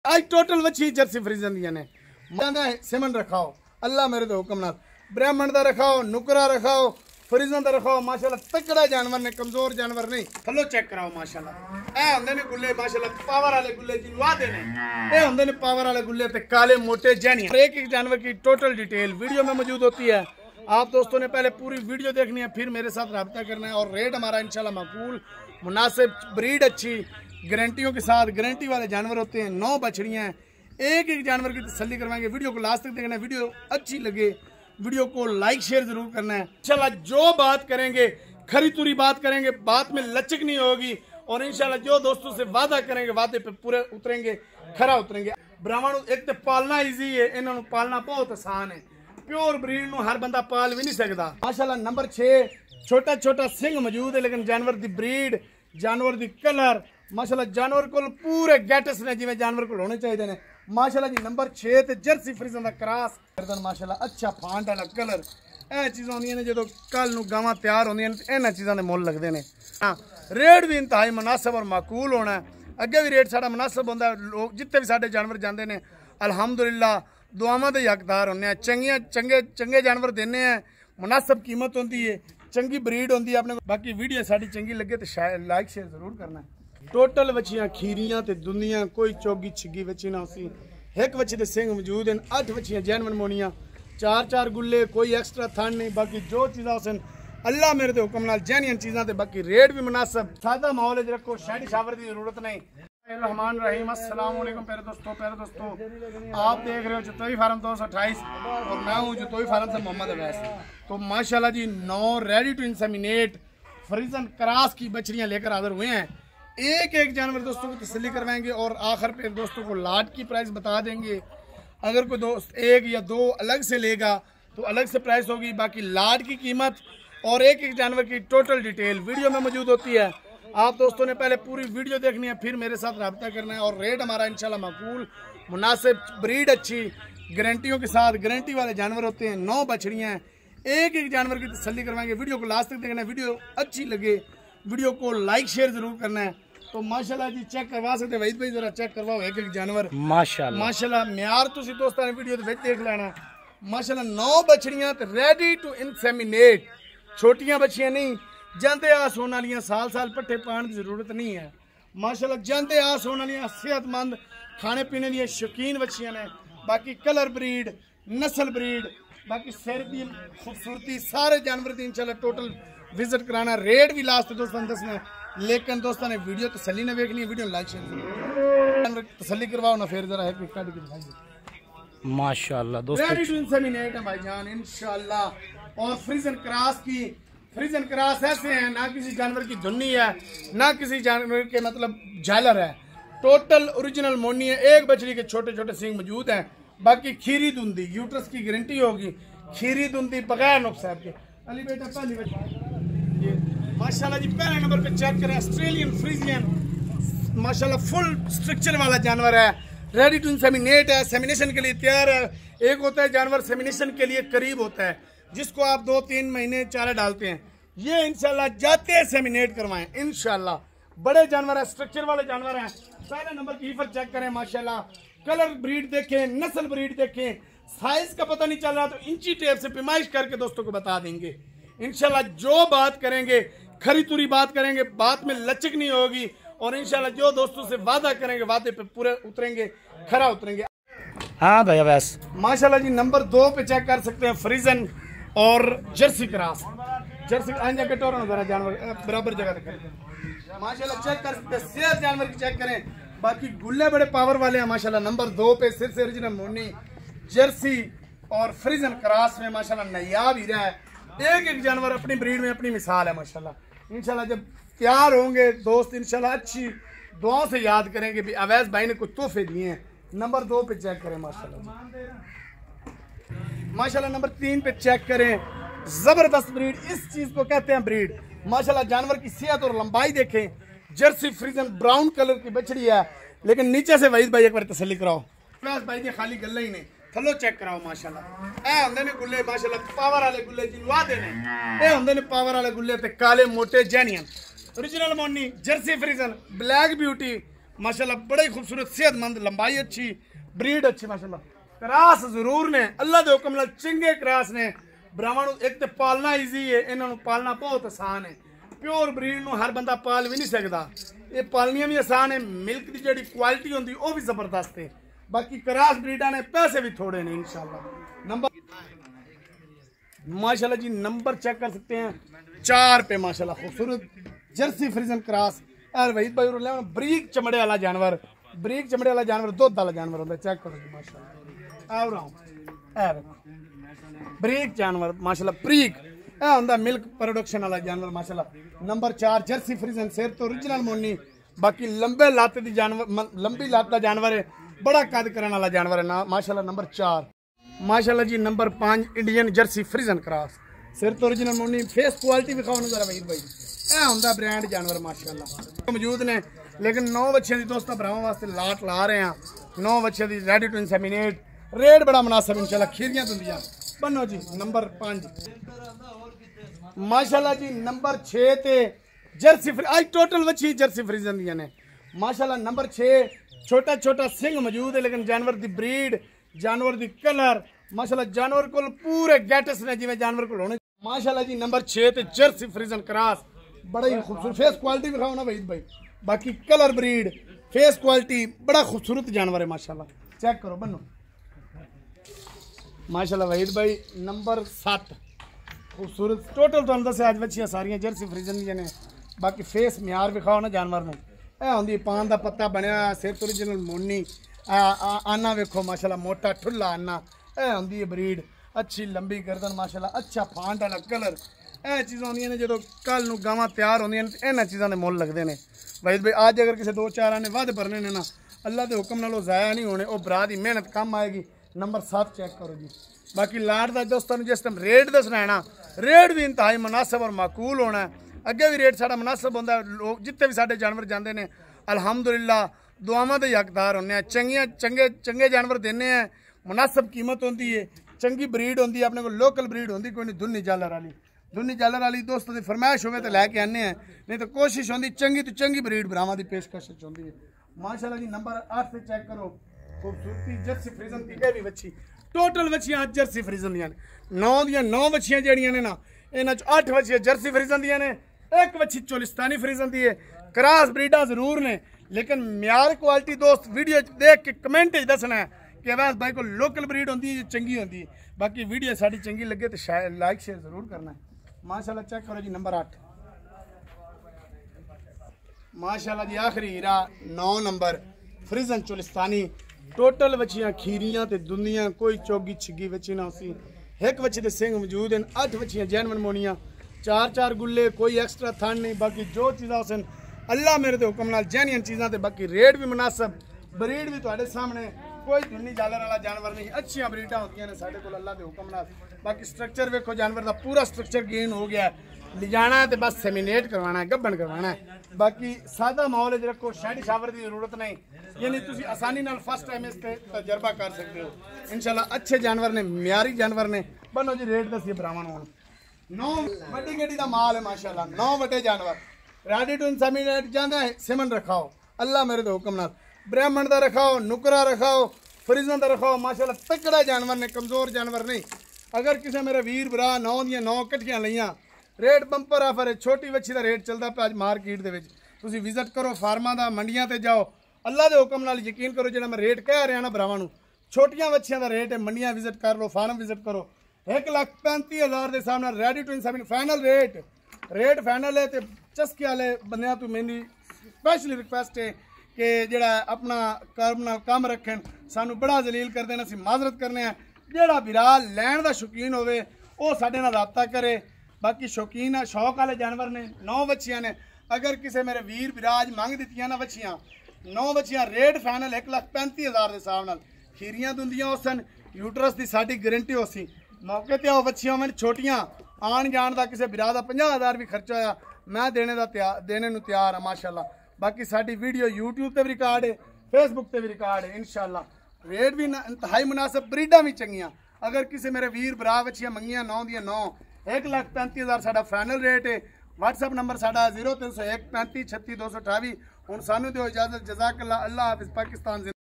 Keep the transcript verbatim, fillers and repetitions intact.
आज total वच्छी Jersey फ्रीजन दिया ने सिमन रखाओ अल्लाह मेरे तो हुक्म नाल ब्राह्मण दा रखाओ नुकरा रखाओ फ्रीजन दा रखाओ माशाल्लाह तकड़ा जानवर ने कमजोर जानवर नहीं थलो चेक कराओ माशाल्लाह ए हुंदे ने गुल्ले माशाल्लाह पावर वाले गुल्ले जिनवा दे ने ए हुंदे ने पावर वाले गुल्ले ते काले मोटे जैनिया एक एक जानवर की टोटल डिटेल वीडियो में मौजूद होती है। आप दोस्तों ने पहले पूरी वीडियो देखनी है फिर मेरे साथ रब्ता करना है और रेट हमारा इंशाल्लाह माकूल मुनासिब ब्रीड अच्छी गारंटियों के साथ गारंटी वाले जानवर होते हैं। नौ बछड़ियाँ हैं एक एक जानवर की तसल्ली करवाएंगे। वीडियो को लास्ट तक देखना है। वीडियो अच्छी लगे वीडियो को लाइक शेयर जरूर करना है। इंशाल्लाह जो बात करेंगे खरी तुरी बात करेंगे बात में लचक नहीं होगी और इंशाल्लाह जो दोस्तों से वादा करेंगे वादे पे पूरे उतरेंगे खरा उतरेंगे। ब्राह्मण एक तो पालना ईजी है इन्होंने पालना बहुत आसान है। प्योर ब्रीड नू हर बंदा पाल भी नहीं सकता। माशाल्लाह नंबर छे छोटा छोटा सिंह मौजूद है लेकिन जानवर की ब्रीड जानवर की कलर माशाल्लाह जानवर को पूरे गैटस ने जिवें जानवर को होने चाहिए ने। माशाल्लाह जी नंबर छे ते जर्सी फ्रीजन दा क्रॉस गर्दन माशाल्लाह अच्छा फांट वाला कलर ए चीज़ां होंदियां ने जो कल नू गावां तैयार होंदियां ने इन्हां चीज़ां दे मुल लगदे ने। हां रेट भी इंतहाई मुनासिब और माकूल होना है। अगे भी रेट साडा मुनासिब होंदा है। लोग जिथे भी साडे जानवर जांदे ने अल्हम्दुलिल्लाह दुआवां दे हकदार होने हैं। चंगियां चंगे चंगे जानवर देने हैं मुनासिब कीमत होंदी है चंगी ब्रीड होंदी है अपने। बाकी वीडियो साडी चंगी लगे तो शायद लाइक शेयर जरूर करना है। टोटल वच्छियां खीरियां ते दुनिया कोई चौगी छिगी वच्छी ना उसी एक वच्छी दे सिंह मौजूद हैं। अठ वच्छियां जैनवन मोनियां चार चार गुल्ले कोई एक्स्ट्रा थन नहीं। बाकी जो चीज़ा उस अल्लाह मेरे दे हुक्म नाल जैनियन चीज़ां ते बाकी रेट भी मुनासिब सादा माहौल च रखो शायद शावर की जरूरत नहीं। रहमान रहीम अस्सलाम वालेकुम प्यारे दोस्तों प्यारे दोस्तों आप देख रहे हो जतोई फार्म दो सौ अट्ठाईस और मैं हूँ जतोई फार्म से मोहम्मद अवैस। तो माशाल्लाह जी नौ ready to inseminate Friesian cross की बछड़ियाँ लेकर हाजिर हुए हैं। एक एक जानवर दोस्तों को तसल्ली करवाएंगे और आखिर पे दोस्तों को लाट की प्राइस बता देंगे। अगर कोई दोस्त एक या दो अलग से लेगा तो अलग से प्राइस होगी। बाकी लाट की कीमत और एक एक जानवर की टोटल डिटेल वीडियो में मौजूद होती है। आप दोस्तों ने पहले पूरी वीडियो देखनी है फिर मेरे साथ रब्ता करना है और रेट हमारा इंशाल्लाह माकूल मुनासिब ब्रीड अच्छी गारंटियों के साथ गारंटी वाले जानवर होते हैं। नौ बछड़ियाँ हैं एक एक जानवर की तसल्ली करवाएंगे। वीडियो को लास्ट तक देखना है। वीडियो अच्छी लगे वीडियो को लाइक शेयर जरूर करना है। तो माशाल्लाह जी चेक करवा सकते वहीद भाई जरा चेक करवाओ एक एक जानवर माशाल्लाह माशाल्लाह म्यार तुसी दोस्तों ने वीडियो दे देख लेना। माशाल्लाह नौ बछड़ियां रेडी टू इंसेमिनेट छोटियां बच्चियां नहीं जांदे आस होने वाली साल साल पट्ठे पाने की जरूरत नहीं है। माशाल्लाह जांदे आस होने वाली सेहतमंद खाने पीने दी शौकीन बच्चियां ने। बाकी कलर ब्रीड नस्ल ब्रीड बाकी सिर की खूबसूरती सारे जानवर की इंशाल्लाह टोटल विजिट कराना। रेट भी लास्ट दोस्तों दसना लेकिन दोस्तों ने वीडियो तसल्ली ने देखनी वीडियो लाइक शेयर तसल्ली करवाओ ना फिर जरा है काट के दिखाइए। माशाल्लाह दोस्तों रेडी टू इंसेमिनेट है भाईजान इंशाल्लाह। और फ्रीजन क्रॉस की फ्रीजन क्रॉस ऐसे हैं ना किसी जानवर की धुन्नी है ना किसी जानवर के मतलब झालर है। टोटल ओरिजिनल मोनी है। एक बछड़ी के छोटे छोटे सिंग मौजूद हैं। बाकी खीरी धुंदी यूट्रस की गारंटी होगी खीरी धुंदी बगैर नुकसान के। अली बेटा पहली बछड़ी ये माशाल्लाह जी पहले नंबर पे चेक करें ऑस्ट्रेलियन फ्रीजियन माशाल्लाह फुल स्ट्रक्चर वाला जानवर है। रेडी टू इंसेमिनेट है सेमिनेशन के लिए तैयार है। एक होता है जानवर सेमिनेशन के लिए करीब होता है जिसको आप दो तीन महीने चारा डालते हैं। ये इंशाल्लाह जाते सेमिनेट करवाएं इंशाल्लाह। बड़े जानवर है स्ट्रक्चर वाले जानवर हैं। पहले नंबर की हीफर चेक करें माशाल्लाह कलर ब्रीड देखें नस्ल ब्रीड देखें साइज का पता नहीं चल रहा तो इंची टेप से पैमाइश करके दोस्तों को बता देंगे इंशाल्लाह। जो बात करेंगे खरी तुरी बात करेंगे बात में लचक नहीं होगी और इंशाल्लाह जो दोस्तों से वादा करेंगे वादे पे पूरे उतरेंगे खरा उतरेंगे। हाँ भैया वैस माशाल्लाह जी नंबर दो पे चेक कर सकते हैं फ्रीजन और जर्सी क्रॉस जर्सी जरा जानवर बराबर जगह देखें माशाल्लाह चेक कर सकते हैं। सेहत जानवर की चेक करें बाकी गुल्ले बड़े पावर वाले हैं माशाल्लाह। नंबर दो पे सिर से ओरिजिनल मोनी जर्सी और फ्रीजन क्रॉस में माशाल्लाह नायाब हीरा है। एक एक जानवर अपनी ब्रीड में अपनी मिसाल है माशाल्लाह। इंशाल्लाह जब तैयार होंगे दोस्त इंशाल्लाह अच्छी दुआओं से याद करेंगे भी अवैस भाई ने कुछ तोहफे दिए हैं। नंबर दो पे चेक करें माशाल्लाह माशाल्लाह। नंबर तीन पे चेक करें जबरदस्त ब्रीड इस चीज को कहते हैं ब्रीड माशाल्लाह। जानवर की सेहत और लंबाई देखें जर्सी फ्रीजन ब्राउन कलर की बछड़ी है लेकिन नीचे से वहीद भाई एक बार तसल्ली कराओ अवैस भाई की खाली गल्ला ही नहीं थलो चेक कराओ माशाल्लाह। ए हुंदे ने गुल्ले माशाल्लाह पावर वाले गुल्ले जिनवा दे ने ए हुंदे ने पावर वाले गुल्ले ते काले मोटे जैनियन ओरिजिनल मोनी जर्सी फ्रीजन ब्लैक ब्यूटी माशाल्लाह बड़ा ही खूबसूरत, सेहतमंद, लंबाई अच्छी, ब्रीड अच्छी माशाल्लाह। क्रास जरूर ने, अल्लाह के हुक्म नाल चंगे क्रास ने। ब्राह्मण एक तो पालना ईजी है, इन्हों पालना बहुत आसान है। प्योर ब्रीड नूं हर बंदा पाल भी नहीं सकता, ये पालनियां भी आसान है। मिल्क की जी क्वालिटी होंगी वह भी जबरदस्त है। बाकी क्रास ब्रीडा ने पैसे भी थोड़े ने इंशाल्लाह। नंबर माशाल्लाह जी नंबर चेक कर सकते हैं, चार पे माशाल्लाह खूबसूरत जर्सी फ्रीजन क्रास। यार वहीद भाई बरीक चमड़े वाला जानवर, बरीक चमड़े वाला जानवर दुध वाला जानवर होता है। चेक करो जी माशाल्लाह, बरीक जानवर माशाल्लाह, बरीक यह होंगे मिल्क प्रोडक्शन वाला जानवर माशाल्लाह। नंबर चार जर्सी फ्रीजन, सिर तो ओरिजिनल मोनी, बाकी लंबे लात दी जानवर, लंबी लात का जानवर है, बड़ा कद करने वाला जानवर है ना माशाल्लाह। नंबर चार माशाल्लाह जी। नंबर पाँच इंडियन जर्सी फ्रीजन क्रॉस, सिर तो ओरिजिनल मोनी। फेस क्वालिटी भी खाओ जरा वहीद भाई, यह होंगे ब्रांड जानवर माशाल्लाह मौजूद ने। लेकिन नौ बच्चों की दोस्तों भरावां वास्ते लाट ला रहे हैं, नौ बच्चों की रेडी टू इंसेमिनेट, रेट बड़ा मुनासिब इंशाल्लाह। खीरियां दुंदियां बनो जी। नंबर पाँच माशाल्लाह जी। नंबर छे ते जर्सी फ्री, आज टोटल बच्ची जर्सी फ्रीजन दियां ने माशाल्लाह। नंबर छे छोटा छोटा सिंह मौजूद है, लेकिन जानवर की ब्रीड, जानवर की कलर माशाल्लाह, जानवर को पूरे गैटस ने जिवें जानवर को होने माशाल्लाह जी। नंबर छे ते जर्सी फ्रीजन क्रॉस, बड़ा ही खूबसूरत। फेस क्वालिटी भी खाओ ना वहीद भाई, बाकी कलर ब्रीड फेस क्वालिटी बड़ा खूबसूरत जानवर है माशाल्लाह। चेक करो बनो माशाल्लाह वहीद भाई। नंबर सत्त खूबसूरत, टोटल तो दस अज बच्चियां सारियां जर्सी फ्रीजन दी ने। बाकी फेस म्यार विखाओ ना जानवर में, यह होंगी पान का पत्ता बनया, सिर तो ओरिजिनल मोनी, आना वेखो माशाल्लाह, मोटा ठुला आना, यह होंगी ब्रीड अच्छी, लंबी गर्दन माशाल्लाह, अच्छा फांट वाला कलर। यह चीज़ां होंदियां ने जो कल नूं गावां तैयार होंदियां ने, इन्हां चीज़ां दे मुल लगदे ने वहीद भाई। अज अगर किसी दो चार आने वध भरने ने ना, अल्लाह के हुक्म नाल ज़ाया नहीं होने, वो बरा की मेहनत कम आएगी। नंबर सत्त चेक करो जी। बाकी लाट का दोस्तों जिस टाइम रेट दसना है ना, रेट भी इंतहाई मुनासिब और माकूल होना है। अगे भी रेट साढ़ा मुनासिब होंदा है, लोग जितने भी साढ़े जानवर जाते हैं अल्हम्दुलिल्लाह दुआवां दे हकदार होने हैं। चंगियां चंगे चंगे जानवर देने हैं, मुनासिब कीमत होती है, चंगी ब्रीड होती है, अपने को लोकल ब्रीड होती कोई नहीं। दुन्नी जालर वाली, दुन्नी जालर वाली दोस्तों की फरमाइश होवे तो लैके आने हैं, नहीं तो कोशिश होती चंगी तो चंगी ब्रीड भरावां की पेशकश होती है माशाल्लाह जी। नंबर आठ से चेक करो खूबसूरती जर्सी फ्रीजन की भी बच्ची, टोटल बच्चियां जर्सी फ्रीजन दियां ने। नौ दियां नौ बच्चियां जड़ियां ने ना, इन्हां च अठ बच्चियां जर्सी फ्रीजन दियां ने, एक बच्ची चोलिस्तानी फ्रीजन दी है। क्रास ब्रीडा जरूर ने, लेकिन म्यार क्वालिटी दोस्त वीडियो देख के कमेंट दसना है कि वैस भाई को लोकल ब्रीड होती है चंगी होती है। बाकी वीडियो साड़ी चंगी लगे तो शायद लाइक शेयर जरूर करना है माशाल्लाह। चेक करो जी नंबर आठ माशाल्लाह जी। आखिरी हीरा नौ नंबर फ्रीजन चोलिस्तानी, टोटल बच्चियां खीरियां ते दुंदियां, कोई चोगी छिगी बच्ची ना उसी। एक बच्चे के सिंह मौजूद हैं, अठ बच्चियां जैनवन मोनियां, चार चार गुल्ले, कोई एक्सट्रा थान नहीं। बाकी जो चीज़ा उसन अल्लाह मेरे तो हुक्म नाल जैनियन चीज़ां ते बाकी रेट भी मुनासिब, ब्रीड भी तुहाडे सामने, कोई दुन्नी जालर वाला जानवर नहीं, अच्छियां ब्रीडां होंदियां ने साडे कोल अल्लाह के हुक्म नाल। बाकी स्ट्रक्चर वेखो, जानवर का पूरा स्ट्रक्चर गेन हो गया है, लिजाना है तो बस सेमिनेट करवाना है, गब्बन करवाना है। बाकी सादा माहौल च रखो, शैड शावर की जरूरत नहीं, यानी तुसी आसानी नाल फर्स्ट टाइम इस ते तजर्बा कर सकते हो इंशाल्लाह। अच्छे जानवर ने, म्यारी जानवर ने। बनो जी रेट दसिए भरावां नूं। नौ वड्डी गड्डी का माल है माशाल्लाह, नौ वड्डे जानवर रेडी टू इंसेमिनेट जांदा है। सिमन रखाओ अल्लाह मेरे तो हुक्म नाल, ब्राह्मण का रखाओ, नुकरा रखाओ, फ्रीजन का रखाओ माशाल्लाह, तकड़ा जानवर ने, कमजोर जानवर नहीं। अगर किसी मेरे वीर भरा नौ दियां नौ कट्ठियां लईयां, रेट बंपर ऑफर है, छोटी बच्ची का रेट चलता पे अज मार्केट दे विच। तुसी विजिट करो फार्मां दा, मंडियां ते जाओ, अल्लाह के हुक्म नाल यकीन करो, जिहड़ा मैं रेट कह रहा ना भरावां नूं, छोटियां बच्चियां का रेट है, मंडियां विजिट कर लो, फार्म विजिट करो। एक लाख पैंती हज़ार के सामने ready to inseminate final rate, rate final है। तो चस्के वाले बंदियां तो मेरी स्पैशली रिक्वेस्ट है कि जिहड़ा अपना कर्म नाल कम रखें, सानू बड़ा जलील कर देना, असीं माजरत करने हैं। जिहड़ा बिरा लैण दा शौकीन होवे वो साडे नाल राबता करे। बाकी शौकीन है, शौक वाले जानवर ने, नौ बच्चियां ने। अगर किसी मेरे वीर बिराज मंग दित्तियां ना बच्चियां, नौ बच्चियां रेट फाइनल एक लाख पैंती हज़ार के हिसाब नाल। खीरियां दुंदियां होसन, यूटरस की साडी गारंटी होसी, मौके ते आओ बच्चियां में छोटियां, आन जान का किसी बिरा का पचास हज़ार भी खर्चा होया मैं देने का तैयार देने नूं तैयार हाँ माशाल्लाह। बाकी साडी वीडियो यूट्यूब ते भी रिकॉर्ड है, फेसबुक ते भी रिकॉर्ड है इंशाल्लाह। रेट भी इंतहाई मुनासिब, ब्रीडां भी चंगियां। अगर किसी मेरे वीर भरा बच्चियां मंगियां नौ दियां नौ, एक लाख पैंती हज़ार साडा फाइनल रेट है। व्हाट्सएप नंबर साडा जीरो तीन सौ एक पैंती छत्ती दो सौ अठावी। हुण सानू दिओ इजाजत। जज़ाकल्लाह। अल्लाह हाफिज़। पाकिस्तान।